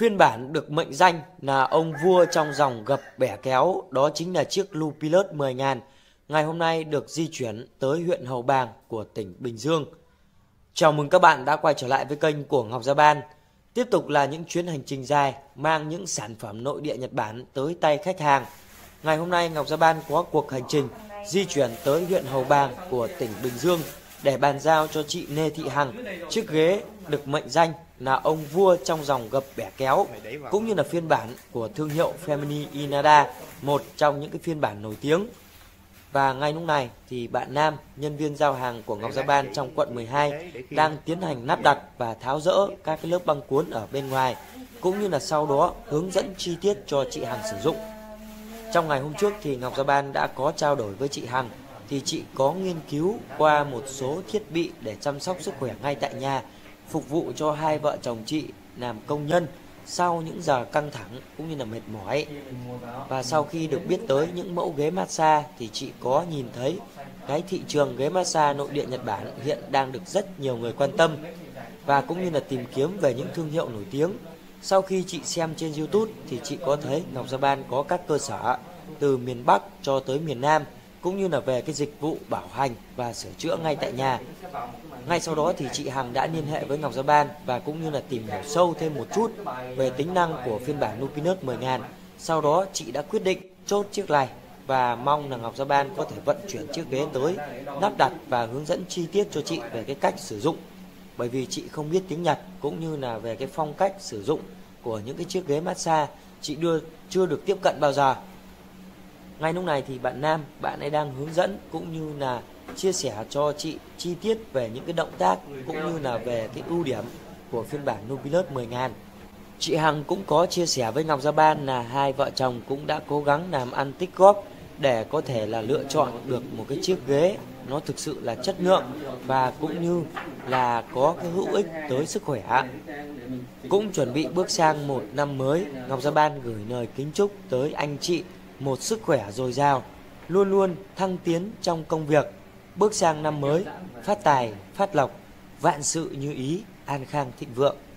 Phiên bản được mệnh danh là ông vua trong dòng gập bẻ kéo, đó chính là chiếc Lupilus 10.000, ngày hôm nay được di chuyển tới huyện Hầu Bàng của tỉnh Bình Dương. Chào mừng các bạn đã quay trở lại với kênh của Ngọc Gia Ban. Tiếp tục là những chuyến hành trình dài mang những sản phẩm nội địa Nhật Bản tới tay khách hàng. Ngày hôm nay Ngọc Gia Ban có cuộc hành trình di chuyển tới huyện Hầu Bàng của tỉnh Bình Dương để bàn giao cho chị Lê Thị Hằng chiếc ghế được mệnh danh là ông vua trong dòng gập bẻ kéo, cũng như là phiên bản của thương hiệu Femini Inada, một trong những cái phiên bản nổi tiếng. Và ngay lúc này thì bạn Nam, nhân viên giao hàng của Ngọc Gia Ban trong quận 12 đang tiến hành lắp đặt và tháo dỡ các cái lớp băng cuốn ở bên ngoài, cũng như là sau đó hướng dẫn chi tiết cho chị Hằng sử dụng. Trong ngày hôm trước thì Ngọc Gia Ban đã có trao đổi với chị Hằng, thì chị có nghiên cứu qua một số thiết bị để chăm sóc sức khỏe ngay tại nhà, phục vụ cho hai vợ chồng chị làm công nhân sau những giờ căng thẳng cũng như là mệt mỏi. Và sau khi được biết tới những mẫu ghế massage thì chị có nhìn thấy cái thị trường ghế massage nội địa Nhật Bản hiện đang được rất nhiều người quan tâm, và cũng như là tìm kiếm về những thương hiệu nổi tiếng. Sau khi chị xem trên YouTube thì chị có thấy Ngọc Gia Ban có các cơ sở từ miền Bắc cho tới miền Nam, cũng như là về cái dịch vụ bảo hành và sửa chữa ngay tại nhà. Ngay sau đó thì chị Hằng đã liên hệ với Ngọc Gia Ban và cũng như là tìm hiểu sâu thêm một chút về tính năng của phiên bản Lupilus 10.000. Sau đó chị đã quyết định chốt chiếc này và mong là Ngọc Gia Ban có thể vận chuyển chiếc ghế tới, lắp đặt và hướng dẫn chi tiết cho chị về cái cách sử dụng. Bởi vì chị không biết tiếng Nhật, cũng như là về cái phong cách sử dụng của những cái chiếc ghế massage chị chưa được tiếp cận bao giờ. Ngay lúc này thì bạn Nam, bạn ấy đang hướng dẫn cũng như là chia sẻ cho chị chi tiết về những cái động tác cũng như là về cái ưu điểm của phiên bản Lupilus 10.000. Chị Hằng cũng có chia sẻ với Ngọc Gia Ban là hai vợ chồng cũng đã cố gắng làm ăn tích góp để có thể là lựa chọn được một cái chiếc ghế nó thực sự là chất lượng và cũng như là có cái hữu ích tới sức khỏe. Cũng chuẩn bị bước sang một năm mới, Ngọc Gia Ban gửi lời kính chúc tới anh chị một sức khỏe dồi dào, luôn luôn thăng tiến trong công việc, bước sang năm mới phát tài, phát lộc, vạn sự như ý, an khang thịnh vượng.